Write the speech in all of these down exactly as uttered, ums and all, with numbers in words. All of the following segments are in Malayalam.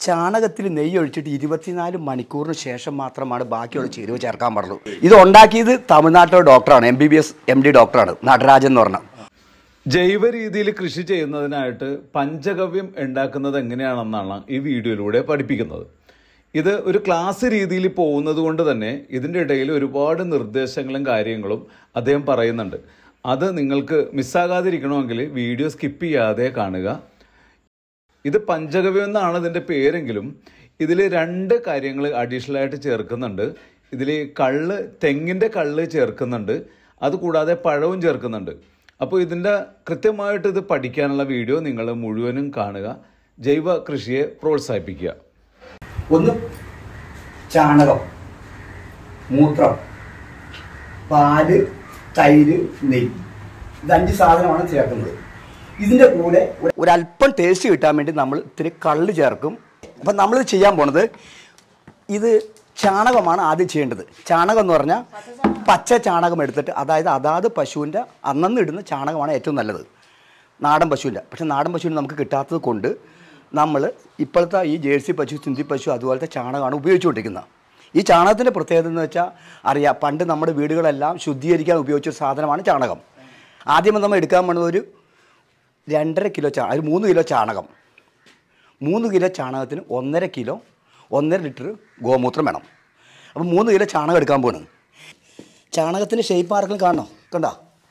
ചാണകത്തിൽ നെയ്യ് ഒഴിച്ചിട്ട് ഇരുപത്തിനാല് മണിക്കൂറിന് ശേഷം മാത്രമാണ് ബാക്കിയുള്ള ചേരുവ ചേർക്കാൻ പാടുള്ളൂ. ഇത് ഉണ്ടാക്കിയത് തമിഴ്നാട്ടിലെ ഡോക്ടറാണ്, M B B S M D ഡോക്ടറാണ്, നടരാജൻ എന്ന് പറഞ്ഞ. ജൈവ രീതിയിൽ കൃഷി ചെയ്യുന്നതിനായിട്ട് പഞ്ചഗവ്യം ഉണ്ടാക്കുന്നത് എങ്ങനെയാണെന്നാണ് ഈ വീഡിയോയിലൂടെ പഠിപ്പിക്കുന്നത്. ഇത് ഒരു ക്ലാസ് രീതിയിൽ പോകുന്നത് കൊണ്ട് തന്നെ ഇതിൻ്റെ ഇടയിൽ ഒരുപാട് നിർദ്ദേശങ്ങളും കാര്യങ്ങളും അദ്ദേഹം പറയുന്നുണ്ട്. അത് നിങ്ങൾക്ക് മിസ്സാകാതിരിക്കണമെങ്കിൽ വീഡിയോ സ്കിപ്പ് ചെയ്യാതെ കാണുക. ഇത് പഞ്ചഗവ്യം എന്നാണ് ഇതിൻ്റെ പേരെങ്കിലും ഇതിൽ രണ്ട് കാര്യങ്ങൾ അഡീഷണൽ ആയിട്ട് ചേർക്കുന്നുണ്ട്. ഇതിൽ കള്ള്, തെങ്ങിൻ്റെ കള്ള് ചേർക്കുന്നുണ്ട്, അതുകൂടാതെ പഴവും ചേർക്കുന്നുണ്ട്. അപ്പോൾ ഇതിൻ്റെ കൃത്യമായിട്ട് ഇത് പഠിക്കാനുള്ള വീഡിയോ നിങ്ങൾ മുഴുവനും കാണുക. ജൈവ കൃഷിയെ പ്രോത്സാഹിപ്പിക്കുക. ഒന്ന് ചാണകം, മൂത്രം, പാല്, തൈര്, നെയ്യ്, ഇത് അഞ്ച് സാധനമാണ് ചേർക്കുന്നത്. ഇതിൻ്റെ കൂടെ ഒരല്പം ടേസ്റ്റ് കിട്ടാൻ വേണ്ടി നമ്മൾ ഇത്തിരി കള്ള് ചേർക്കും. അപ്പം നമ്മളിത് ചെയ്യാൻ പോണത്, ഇത് ചാണകമാണ് ആദ്യം ചെയ്യേണ്ടത്. ചാണകം എന്ന് പറഞ്ഞാൽ പച്ച ചാണകം എടുത്തിട്ട്, അതായത് അതാത് പശുവിൻ്റെ അന്നന്ന് ഇടുന്ന ചാണകമാണ് ഏറ്റവും നല്ലത്, നാടൻ പശുവിൻ്റെ. പക്ഷേ നാടൻ പശുവിന് നമുക്ക് കിട്ടാത്തത് കൊണ്ട് നമ്മൾ ഇപ്പോഴത്തെ ഈ ജേഴ്സി പശു, സിന്ധി പശു അതുപോലത്തെ ചാണകമാണ് ഉപയോഗിച്ചുകൊണ്ടിരിക്കുന്നത്. ഈ ചാണകത്തിൻ്റെ പ്രത്യേകത എന്ന് വെച്ചാൽ അറിയാം, പണ്ട് നമ്മുടെ വീടുകളെല്ലാം ശുദ്ധീകരിക്കാൻ ഉപയോഗിച്ച സാധനമാണ് ചാണകം. ആദ്യം നമ്മൾ എടുക്കാൻ വേണ്ടത് ഒരു രണ്ടര കിലോ ചാ ഒരു മൂന്ന് കിലോ ചാണകം. മൂന്ന് കിലോ ചാണകത്തിന് ഒന്നര കിലോ ഒന്നര ലിറ്റർ ഗോമൂത്രം വേണം. അപ്പോൾ മൂന്ന് കിലോ ചാണകം എടുക്കാൻ പോകണം. ചാണകത്തിൻ്റെ ഷേപ്പ് ആർക്കും കാണണോ? കണ്ടോ?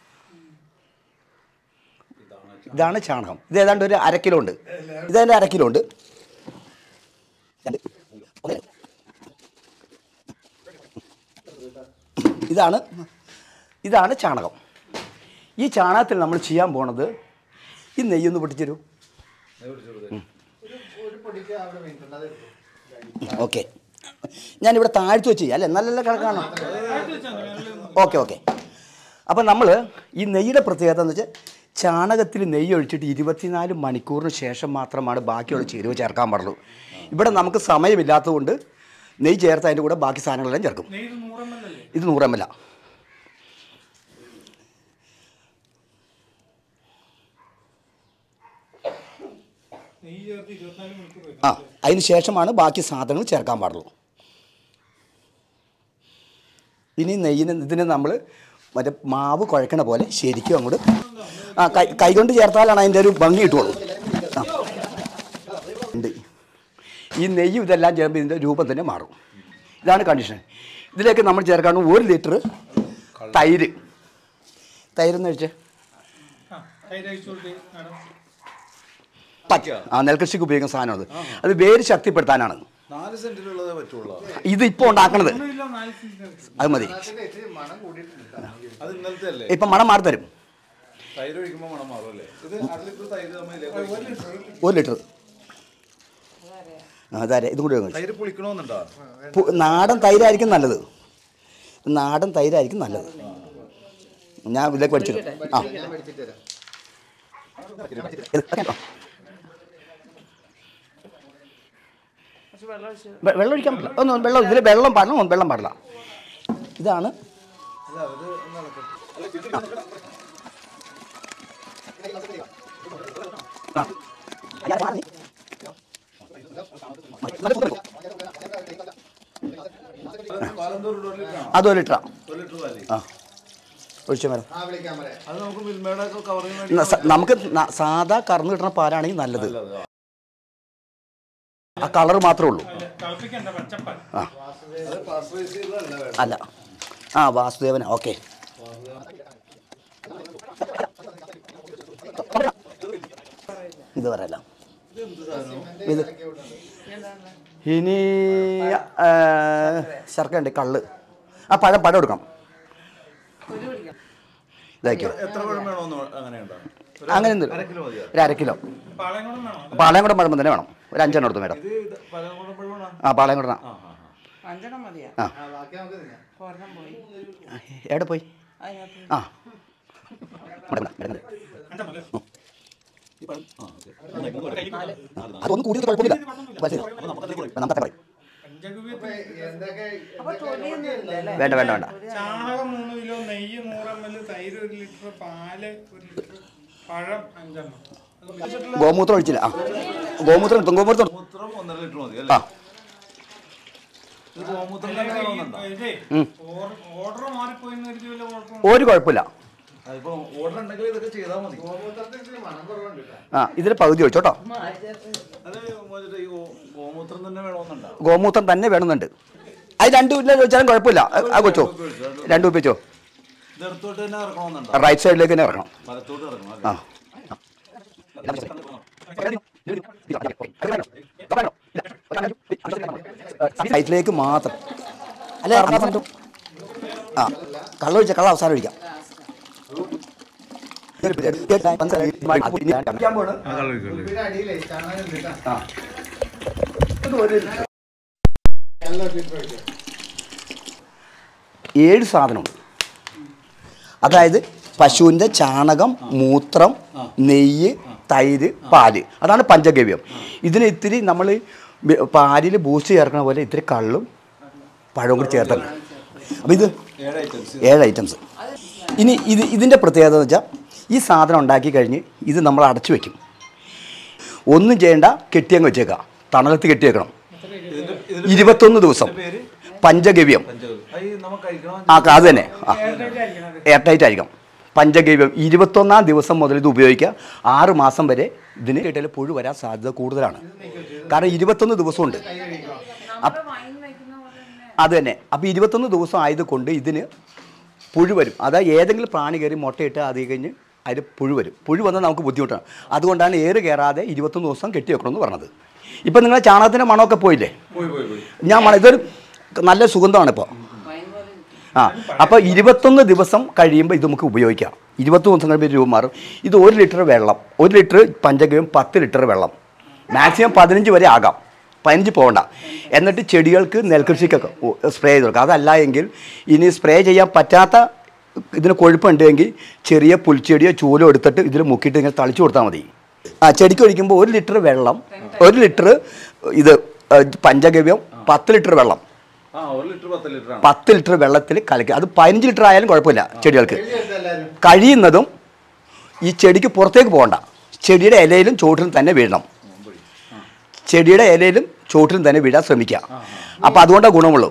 ഇതാണ് ചാണകം. ഇത് ഏതാണ്ട് ഒരു അര കിലോ ഉണ്ട്. ഇതതിൻ്റെ അര കിലോ ഉണ്ട്. ഇതാണ് ഇതാണ് ചാണകം. ഈ ചാണകത്തിൽ നമ്മൾ ചെയ്യാൻ പോണത്, ഈ നെയ്യൊന്ന് പൊട്ടിച്ചേരൂ. ഓക്കെ, ഞാനിവിടെ താഴ്ത്തു വെച്ച് ചെയ്യാം അല്ലേ? നല്ല നല്ല കണക്കാണോ? Okay okay. അപ്പം നമ്മൾ ഈ നെയ്യുടെ പ്രത്യേകത എന്ന് വെച്ചാൽ, ചാണകത്തിൽ നെയ്യ് ഒഴിച്ചിട്ട് ഇരുപത്തിനാല് മണിക്കൂറിന് ശേഷം മാത്രമാണ് ബാക്കിയുള്ള ചേരുവ ചേർക്കാൻ പാടുള്ളൂ. ഇവിടെ നമുക്ക് സമയമില്ലാത്തത് കൊണ്ട് നെയ്യ് ചേർത്ത് അതിൻ്റെ കൂടെ ബാക്കി സാധനങ്ങളെല്ലാം ചേർക്കും. ഇത് നൂറ് എം എൽ ആണ്. ആ, അതിന് ശേഷമാണ് ബാക്കി സാധനങ്ങൾ ചേർക്കാൻ പാടുള്ളൂ. ഇനി നെയ്യിന് ഇതിന് നമ്മൾ മറ്റേ മാവ് കുഴക്കണ പോലെ ശരിക്കും അങ്ങോട്ട് ആ കൈ കൈകൊണ്ട് ചേർത്താലാണ് അതിൻ്റെ ഒരു ഭംഗി കിട്ടുള്ളൂ. ആ ഉണ്ട്. ഈ നെയ്യും ഇതെല്ലാം ചേർന്ന് ഇതിൻ്റെ രൂപം തന്നെ മാറും. ഇതാണ് കണ്ടീഷൻ. ഇതിലേക്ക് നമ്മൾ ചേർക്കാണ് ഒരു ലിറ്റർ തൈര്. തൈരെന്ന് വെച്ച് ആ നെൽകൃഷിക്ക് ഉപയോഗിക്കുന്ന സാധനമാണ്. അത് വേര് ശക്തിപ്പെടുത്താനാണ്. ഇത് ഇപ്പോൾ ഉണ്ടാക്കണത് അത് മതി. ഇപ്പം മണം മാറി തരും. ഒരു ലിറ്റർ അതെ, ഇത് കൂടി നാടൻ തൈരായിരിക്കും നല്ലത്. നാടൻ തൈരായിരിക്കും നല്ലത്. ഞാൻ ഇതിലേക്ക് പഠിച്ചു. ആ വെള്ളം ഒഴിക്കാൻ പറ്റില്ല. ഒന്നും വെള്ളം ഇതിൽ വെള്ളം പാടില്ല, ഒന്നും വെള്ളം പാടില്ല. ഇതാണ് അത് ഒരു ലിറ്ററാ. ആ ഒഴിച്ച മേഡം. നമുക്ക് സാധാ കറന്ന് കിട്ടുന്ന പാലാണെങ്കിൽ നല്ലത്. ആ കളർ മാത്രമേ ഉള്ളൂ. ആ അല്ല, ആ വാസുദേവന. ഓക്കെ, ഇത് പറയല്ല. ഇത് ഇനി ശർക്കര ഉണ്ട്, കള്ള്. ആ പഴം പഴം എടുക്കണം. ഇതാക്കിയോ? അങ്ങനെ എന്ത്? ഒരു അര കിലോ പാളയംകുടം പഴം തന്നെ വേണം. ഒരു അഞ്ചെണ്ണം എടുത്തു മേഡം. ആ പാളയംകുടം. ആ എവിടെ പോയി? ആ അതൊന്നും കൂടുതൽ കുഴപ്പമില്ല. നമുക്ക് പറയും. വേണ്ട വേണ്ട വേണ്ട. ചാണകം മൂന്ന് കിലോ, നെയ്യ് നൂറ് എം എൽ, തൈര് ഒരു ലിറ്റർ, പാല് ഒരു ലിറ്റർ, പഴം അഞ്ചെണ്ണം. ഗോമൂത്രം ഒഴിച്ചില്ല. ആ ഗോമൂത്രം എടുത്തു. ഗോമൂത്രം ഒന്നര ലിറ്റർ മതി ആ ഒരു കുഴപ്പമില്ല. ആ ഇതിൽ പകുതി ഒഴിച്ചോട്ടോ. ഗോമൂത്രം തന്നെ വേണമെന്നുണ്ട്. അത് രണ്ടു ഇല്ല ചോദിച്ചാലും കുഴപ്പമില്ല. ആ കൊച്ചോ രണ്ടു ഉപ്പിച്ചോ. റൈറ്റ് സൈഡിലേക്ക് തന്നെ ഇറക്കണം. ആ സൈറ്റിലേക്ക് മാത്രം അല്ലേ ഇറങ്ങാൻ പറ്റും. ആ കള്ള ഒഴിച്ച കള്ള അവസാനം ഒഴിക്കാം. ഏഴ് സാധനമുണ്ട്. അതായത് പശുവിൻ്റെ ചാണകം, മൂത്രം, നെയ്യ്, തൈര്, പാല്. അതാണ് പഞ്ചഗവ്യം. ഇതിന് ഇത്തിരി നമ്മൾ പാലിൽ ബൂസ്റ്റ് ചേർക്കണ പോലെ ഇത്തിരി കള്ളും പഴവും കൂടി ചേർത്തണം. അപ്പോൾ ഇത് ഏഴ് ഐറ്റംസ്. ഇനി ഇത് ഇതിൻ്റെ പ്രത്യേകത എന്ന് വെച്ചാൽ ഈ സാധനം ഉണ്ടാക്കി കഴിഞ്ഞ് ഇത് നമ്മൾ അടച്ചു വയ്ക്കും. ഒന്നും ചെയ്യേണ്ട, കെട്ടിയങ്ങ് വെച്ചേക്കാം. തണലത്ത് കെട്ടി വെക്കണം ഇരുപത്തൊന്ന് ദിവസം. പഞ്ചഗവ്യം ആ അത് തന്നെ എയർ ടൈറ്റ് ആയിരിക്കണം. പഞ്ചഗവ്യം ഇരുപത്തൊന്നാം ദിവസം മുതൽ ഇത് ഉപയോഗിക്കുക. ആറ് മാസം വരെ ഇതിന് ഇടയിൽ പുഴു വരാൻ സാധ്യത കൂടുതലാണ്. കാരണം ഇരുപത്തൊന്ന് ദിവസമുണ്ട്. അത് തന്നെ. അപ്പോൾ ഇരുപത്തൊന്ന് ദിവസം ആയതുകൊണ്ട് ഇതിന് പുഴു വരും. അതായത് ഏതെങ്കിലും പ്രാണി കയറി മുട്ടയിട്ട് അത് കഴിഞ്ഞ് അതിൽ പുഴു വരും. പുഴു വന്നാൽ നമുക്ക് ബുദ്ധിമുട്ടാണ്. അതുകൊണ്ടാണ് ഏറ് കയറാതെ ഇരുപത്തൊന്ന് ദിവസം കെട്ടി വെക്കണമെന്ന് പറഞ്ഞത്. ഇപ്പം നിങ്ങളെ ചാണകത്തിൻ്റെ മണമൊക്കെ പോയില്ലേ? ഞാൻ മണം ഇതൊരു നല്ല സുഗന്ധമാണ് ഇപ്പോൾ. ആ അപ്പോൾ ഇരുപത്തൊന്ന് ദിവസം കഴിയുമ്പോൾ ഇത് നമുക്ക് ഉപയോഗിക്കാം. ഇരുപത്തൊന്ന് ദിവസം കഴിയുമ്പോൾ രൂപ മാറും. ഇത് ഒരു ലിറ്റർ വെള്ളം, ഒരു ലിറ്റർ പഞ്ചഗവ്യം, പത്ത് ലിറ്റർ വെള്ളം, മാക്സിമം പതിനഞ്ച് വരെ ആകാം. പതിനഞ്ച് പോകണ്ട. എന്നിട്ട് ചെടികൾക്ക് നെൽകൃഷിക്കൊക്കെ സ്പ്രേ ചെയ്ത് കൊടുക്കുക. അതല്ല എങ്കിൽ ഇനി സ്പ്രേ ചെയ്യാൻ പറ്റാത്ത ഇതിന് കൊഴുപ്പുണ്ടെങ്കിൽ ചെറിയ പുൽച്ചെടിയോ ചൂലോ എടുത്തിട്ട് ഇതിൽ മുക്കിയിട്ട് ഇങ്ങനെ തളിച്ചു കൊടുത്താൽ മതി. ആ ചെടിക്ക് ഒഴിക്കുമ്പോൾ ഒരു ലിറ്റർ വെള്ളം, ഒരു ലിറ്റർ ഇത് പഞ്ചഗവ്യം, പത്ത് ലിറ്റർ വെള്ളം, പത്ത് ലിറ്റർ വെള്ളത്തിൽ കലക്കുക. അത് പതിനഞ്ച് ലിറ്റർ ആയാലും കുഴപ്പമില്ല. ചെടികൾക്ക് കഴിയുന്നതും ഈ ചെടിക്ക് പുറത്തേക്ക് പോകണ്ട. ചെടിയുടെ ഇലയിലും ചോട്ടിലും തന്നെ വീഴണം. ചെടിയുടെ ഇലയിലും ചോട്ടിലും തന്നെ വീഴാൻ ശ്രമിക്കുക. അപ്പോൾ അതുകൊണ്ടാണ് ഗുണമുള്ളൂ.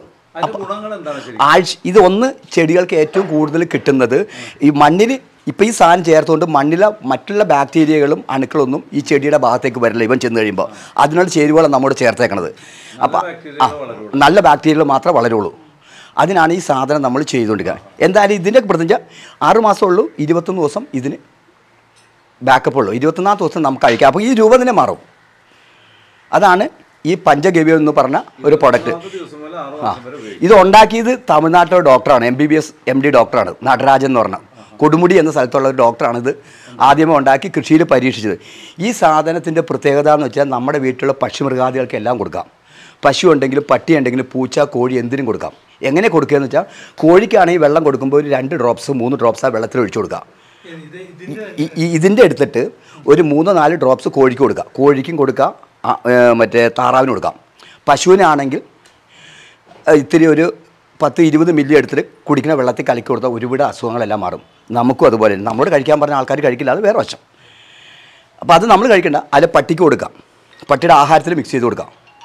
ആഴ്ച ഇത് ഒന്ന് ചെടികൾക്ക് ഏറ്റവും കൂടുതൽ കിട്ടുന്നത് ഈ മണ്ണിൽ. ഇപ്പം ഈ സാധനം ചേർത്തുകൊണ്ട് മണ്ണിലെ മറ്റുള്ള ബാക്ടീരിയകളും അണുക്കളൊന്നും ഈ ചെടിയുടെ ഭാഗത്തേക്ക് വരില്ല. ഇവൻ ചെന്ന് കഴിയുമ്പോൾ അതിനുള്ള ചേരുവകളും നമ്മോട് ചേർത്തേക്കണത്. അപ്പം ആ നല്ല ബാക്ടീരിയകൾ മാത്രമേ വളരുള്ളൂ. അതിനാണ് ഈ സാധനം നമ്മൾ ചെയ്തുകൊണ്ടിരിക്കുക. എന്തായാലും ഇതിൻ്റെ പ്രത്യേകിച്ച് ആറുമാസം ഉള്ളൂ. ഇരുപത്തൊന്ന് ദിവസം ഇതിന് ബാക്കപ്പ് ഉള്ളൂ. ഇരുപത്തൊന്നാം ദിവസം നമുക്ക് കഴിക്കാം. അപ്പോൾ ഈ രൂപ തന്നെ മാറും. അതാണ് ഈ പഞ്ചഗവ്യം എന്ന് പറഞ്ഞ ഒരു പ്രൊഡക്റ്റ്. ആ ഇത് ഉണ്ടാക്കിയത് തമിഴ്നാട്ടിലെ ഡോക്ടറാണ്. M B B S M D ഡോക്ടറാണ്. നടരാജൻ എന്ന് പറഞ്ഞ കൊടുമുടി എന്ന സ്ഥലത്തുള്ള ഒരു ഡോക്ടറാണിത് ആദ്യമേ ഉണ്ടാക്കി കൃഷിയിൽ പരീക്ഷിച്ചത്. ഈ സാധനത്തിൻ്റെ പ്രത്യേകത എന്ന് വെച്ചാൽ നമ്മുടെ വീട്ടിലുള്ള പക്ഷിമൃഗാദികൾക്ക് എല്ലാം കൊടുക്കാം. പശു ഉണ്ടെങ്കിലും പട്ടി ഉണ്ടെങ്കിലും പൂച്ച കോഴി എന്തിനും കൊടുക്കാം. എങ്ങനെ കൊടുക്കുകയെന്ന് വെച്ചാൽ കോഴിക്കാണെങ്കിൽ വെള്ളം കൊടുക്കുമ്പോൾ ഒരു രണ്ട് ഡ്രോപ്സ് മൂന്ന് ഡ്രോപ്സ് ആ വെള്ളത്തിൽ ഒഴിച്ചു കൊടുക്കുക. ഇതിൻ്റെ എടുത്തിട്ട് ഒരു മൂന്നോ നാല് ഡ്രോപ്സ് കോഴിക്ക് കൊടുക്കുക. കോഴിക്കും കൊടുക്കാം, മറ്റേ താറാവിന് കൊടുക്കാം. പശുവിനാണെങ്കിൽ ഇത്തിരി ഒരു പത്ത് ഇരുപത് മില്ലി എടുത്തിട്ട് കുടിക്കുന്ന വെള്ളത്തിൽ കലക്കി കൊടുത്താൽ ഒരുപാട് അസുഖങ്ങളെല്ലാം മാറും. നമുക്കും അതുപോലെ നമ്മോട് കഴിക്കാൻ പറഞ്ഞ ആൾക്കാർ കഴിക്കില്ല. അത് വേറെ വശം. അപ്പോൾ അത് നമ്മൾ കഴിക്കണ്ട. അതിൽ പട്ടിക്ക് കൊടുക്കാം. പട്ടിയുടെ ആഹാരത്തിൽ മിക്സ് ചെയ്ത് കൊടുക്കാം.